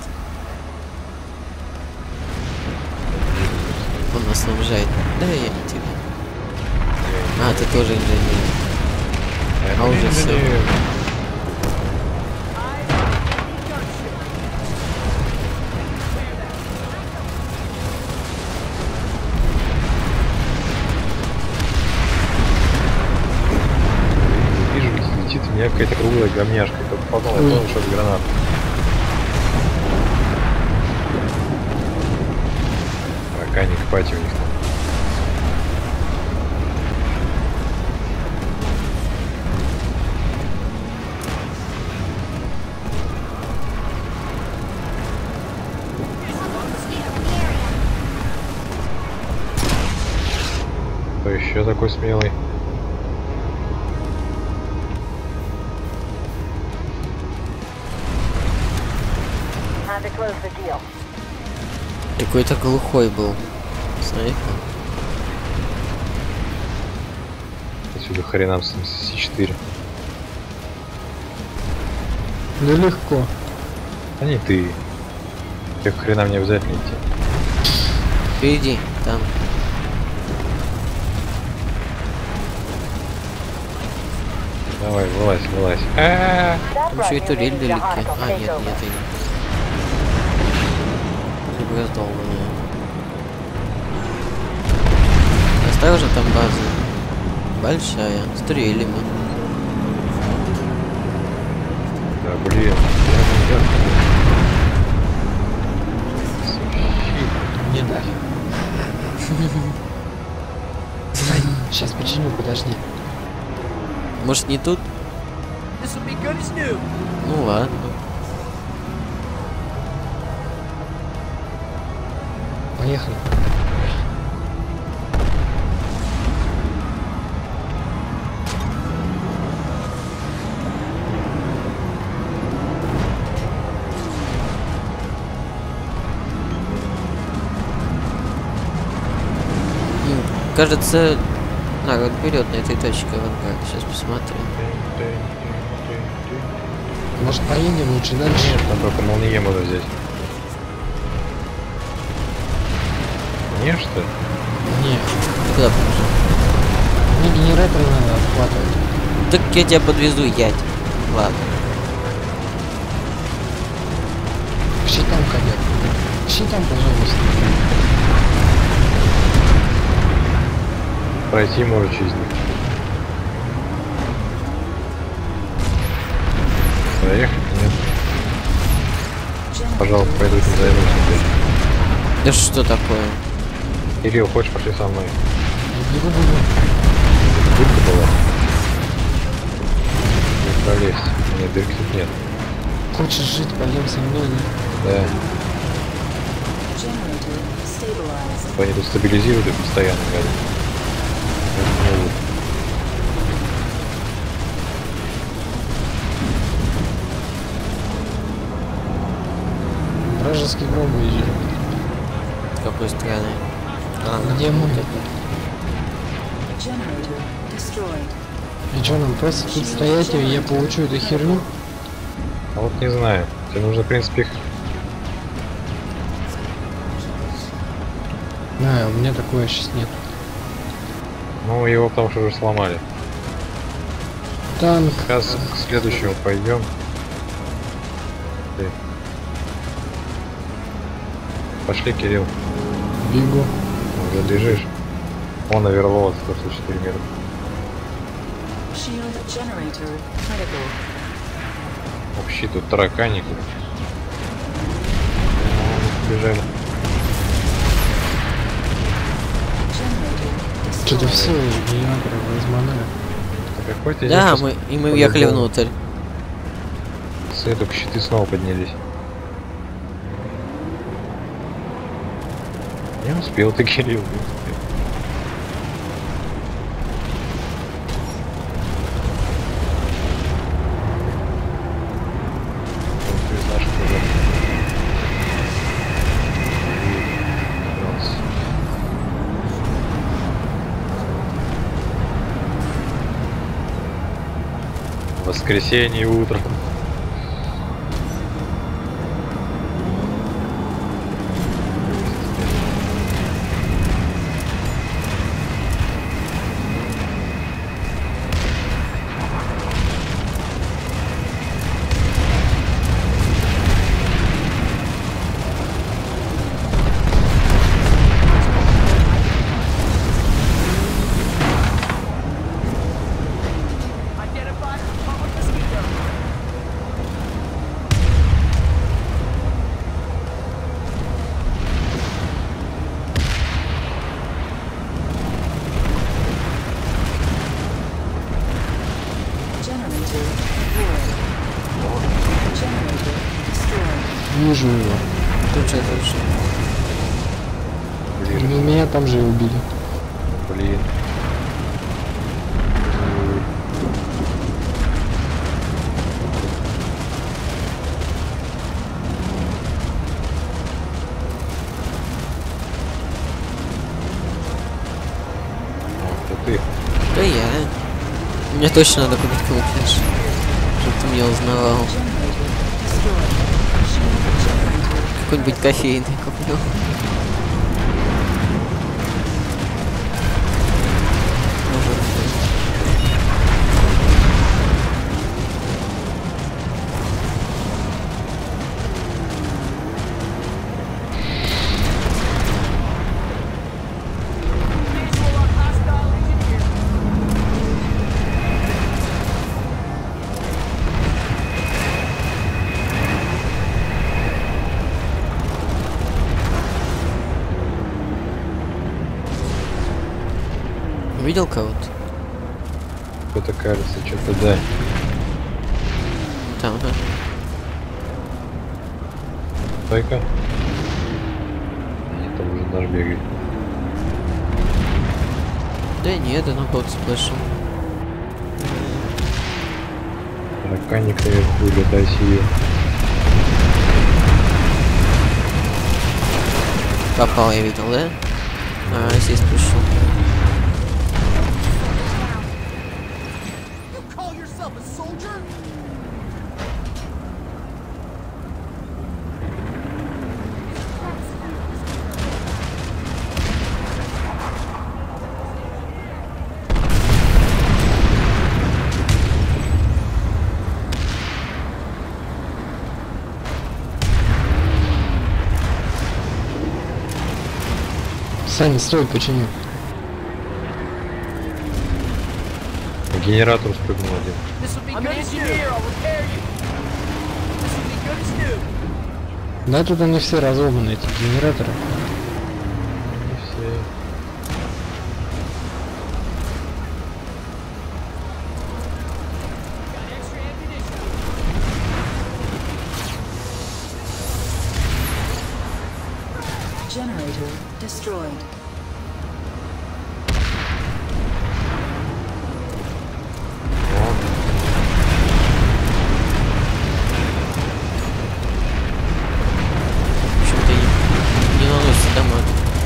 Он нас снабжает. Да, я не тебе. А, ты тоже инженер. это А уже не всё. инженер. Вижу, летит у меня какая-то круглая говняшка. И только потом я понял, что это граната. Пока не копать у них там. Кто еще такой смелый? Какой-то глухой был. Снайпер. Отсюда хренам с С4. Да легко. А не ты. Как хрена мне обязательно идти. Впереди, там. Давай, вылазь, вылазь. Там еще и турель вдалеке. А, нет, нет, и нет. Либо раздолбанная. Осторожно, там база. Большая, с турелями. Да, блин. Не дай. Сейчас починю, подожди. Может, не тут? This'll be good as new. Ну ладно. Поехали. Кажется, народ берет на этой точке авангард. Сейчас посмотрим. Может, поедем лучше дальше? Нет, там только молние можно взять. Не, что ли? Не. Ты куда побежал? Мне генератор надо обхватывать. Так я тебя подвезу, ять. Ладно. К щитам, кадет. К щитам, пожалуйста. Пройти может через них. Проехать? Нет. Пожалуйста, пойду не займусь опять. Да что такое? Кирилл, хочешь, пошли со мной? Буду. Дырка была. Не пролезть. Нет, дырки тут нет. Хочешь жить, пойдем со мной, да? Да. Generator stabilized. Они тут стабилизируют и постоянно гадят. Это не лучше. Вражеский гром выезжает. С какой стороны? А, Где мы? Generator destroyed. И что, нам просто тут стоять, и я получу эту херню? А вот не знаю. Тебе нужно, в принципе, их... Да, у меня такое сейчас нет. Ну, его потому что уже сломали. Танк. Сейчас к следующему пойдем. Ты. Пошли, Кирилл. Бегу. Уже бежишь. Он навервал 164 метра. Shield generator critical. Вообще тут тараканики. Бежали. Что-то все, генераторы разманали. А какой-то Да, мы въехали по-любому. внутрь. Только щиты снова поднялись. Не успел ты, Кирилл, не успел. Вот из наших уже. Раз. Воскресенье утром. Identified as public mosquito. Generator deployed. Generator destroyed. Вижу его. Тут же тоже. Ну, меня там же и убили. Блин. Вот это ты. Да я. Мне точно надо купить камуфляж. Чтоб ты меня узнавал. Generator destroyed. Shield generator. Какой-нибудь кофейный куплю. Может быть. Visual on hostile engineer. Видел кого-то? Кто-то кажется, что-то да. Там, ага. Стойка. Нет, там уже наш бегает. Да нет, я на кого-то сплэшил. Тараканник наверху, летай себе. Попал, я видел, да? А, здесь пришел. You call yourself a soldier? Саня, стой, почини. Генератор спрыгнул один. This will be good as new. I'll repair you. This will be good as new. Да, тут они все разобраны, эти генераторы. И все. Got extra ammunition. Generator destroyed. Почему-то не наносится дамаг.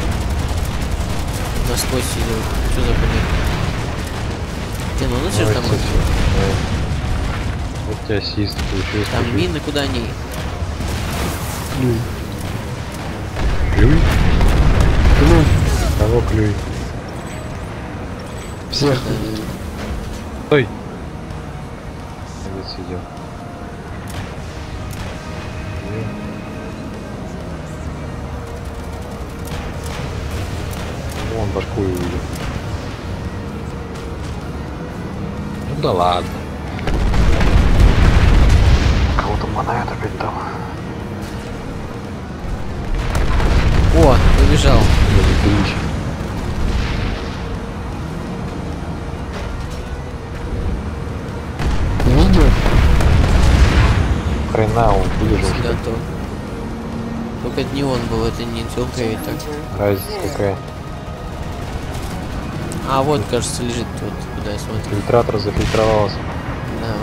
Насквозь идет. Что за бред? Ты наносишь Давайте дамаг? всё. Да. Вот у тебя ассист получился. Там мины куда они? Клюй? Клюй. Кого клюй? Всех. Стой! Вот сидел. Вон башку и увидел. Ну да ладно. Кого-то манает опять там. О, побежал. Или ключ. хрена он выдержал? Всегда то. Только это не он был, это не инфилтрейтор. Generator Разница какая? А вот, кажется, лежит тут, куда я смотрю. Фильтратор зафильтровался. Да,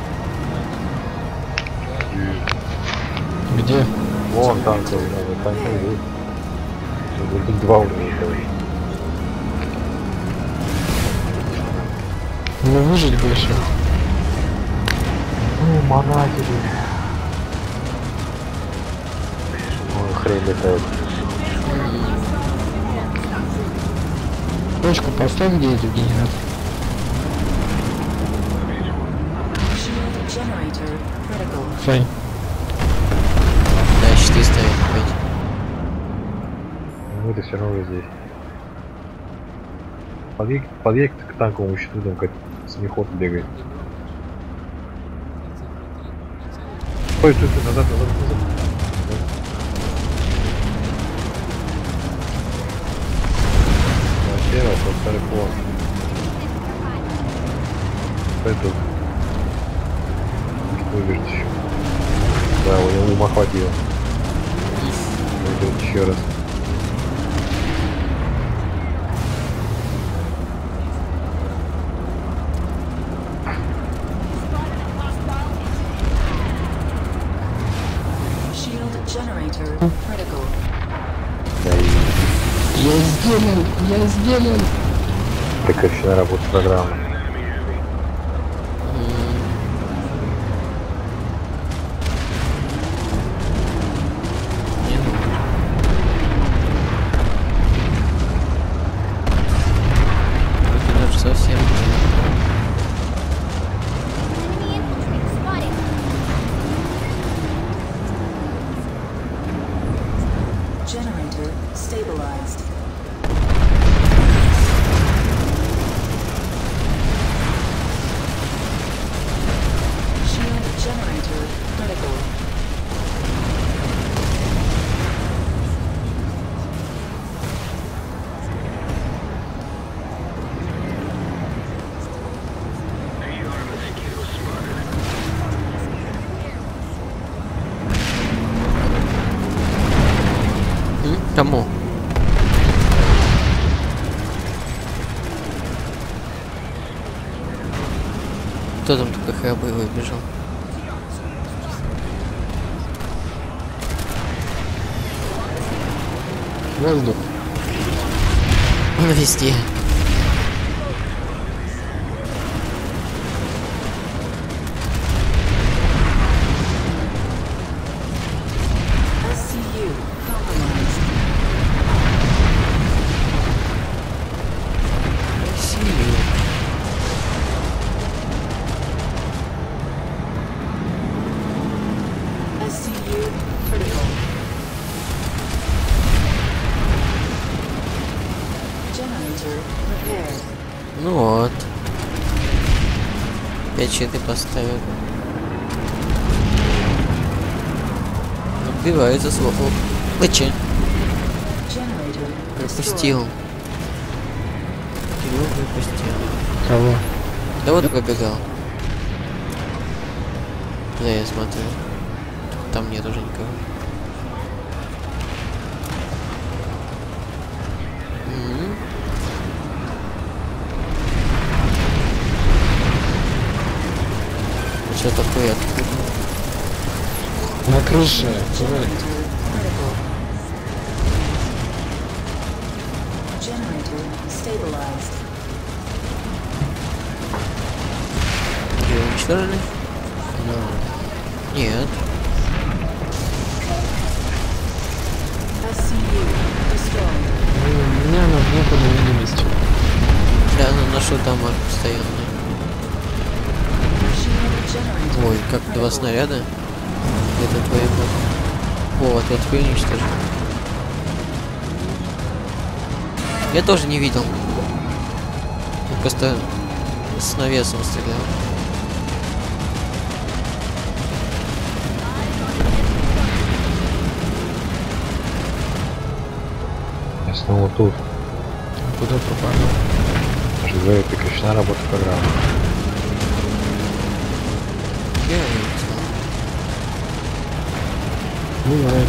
уже. Где? Вон танковый надо, танковый. Тут два уровня. Ну выжить бы еще. Ну, монатели. Ой, хрень летает. Точку поставь, где эти генератор. shield generator critical. Сань. Да, щиты стоят опять. Ну, это все равно здесь. Подъедь к танковому щиту, там как смехот бегает. Стой, назад. Вообще, раз, вот второй план. Стой тут. Выбежит еще. Да, у него ума хватило. Выбежит еще раз. Shield generator critical. Да, и Я сделал. прекращена работа программы. Не нужно. Вроде даже совсем не. Enemy infantry spotted. Generator stabilized. Shield generator critical. Кому? Кто там такой храбрый выбежал? Воздух. Он везде. SCU compromised. Силю. SCU critical. Generator repaired. Ну вот. 5 щиты поставил. Отбивается свой. Лычи. Generator Пропустил. Его выпустил. Кого? Да вот пробегал. Да, я смотрю. Там нет уже никого. Мгм. Что такое? Откуда? На крыше. Давай. critical. Generator stabilized. Ее уничтожили? Нет. SCU destroyed. У меня на вне невидимости. Да, ну ношу дамаг постоянно. Shield generator Ой, как два critical. снаряда. Это твои был. Вот, я теперь уничтожил. Я тоже не видел. Я просто с навесом стрелял. Я снова тут. Куда пропадал? Аж говорю, прекращена работа программы. Я улетел. Бывает.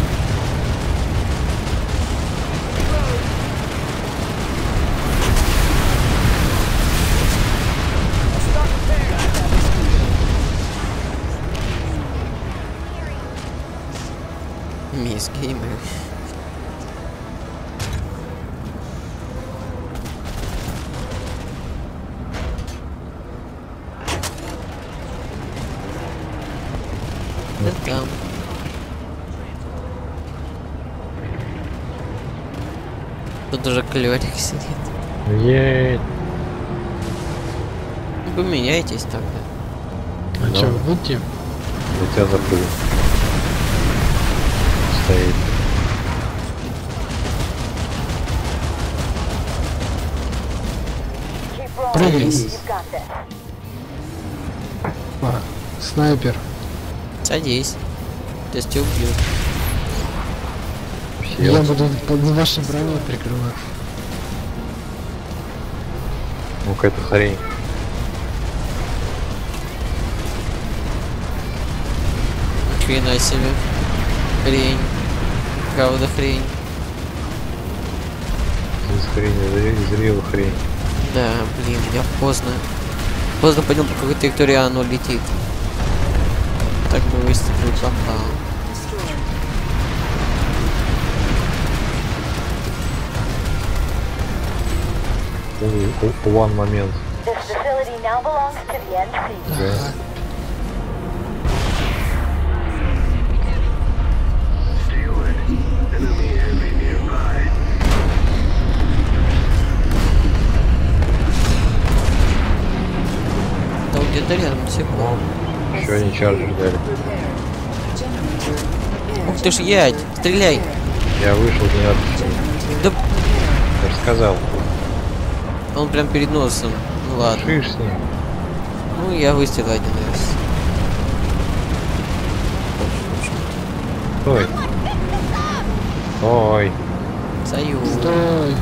Мисс Геймер. Да там. Тут уже клёрик сидит. Ей. Поменяйтесь тогда. А Да. чё, вы будете? Я тебя запрыгну. Стоит. Прыгай. Садись. А, снайпер. Садись. То есть тебя убьют. Сел. Я буду под вашей броней прикрывать. Ну какая-то хрень. Хрена себе. Хрень. Правда хрень. Из хрени, зрела хрень. Да, блин, я поздно. Поздно понял, по какой траектории оно летит. Так бы выстрелил, попал. Destroyed. One момент. This facility now belongs to the NC. Да. Да где-то рядом всего. Еще они чарджер дали. Generator. Ух ты ж, ядь! Стреляй! Я вышел, не надо. Да Я же сказал. он прям перед носом. Ну ладно. Шиш с ним. Ну я выстрелил один раз. Стой. Ой. Союз. Стой.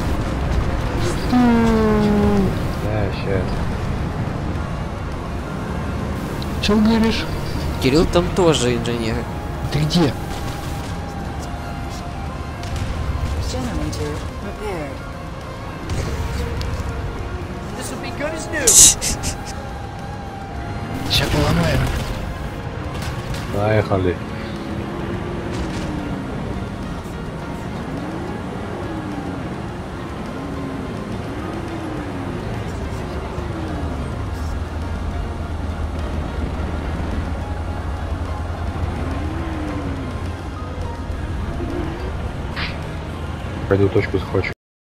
Да, сейчас. Чё говоришь? Кирилл там тоже инженер. Ты где? Generator repaired. This will be good as new. Ща поломаем. Поехали. Пойду точку захвачу.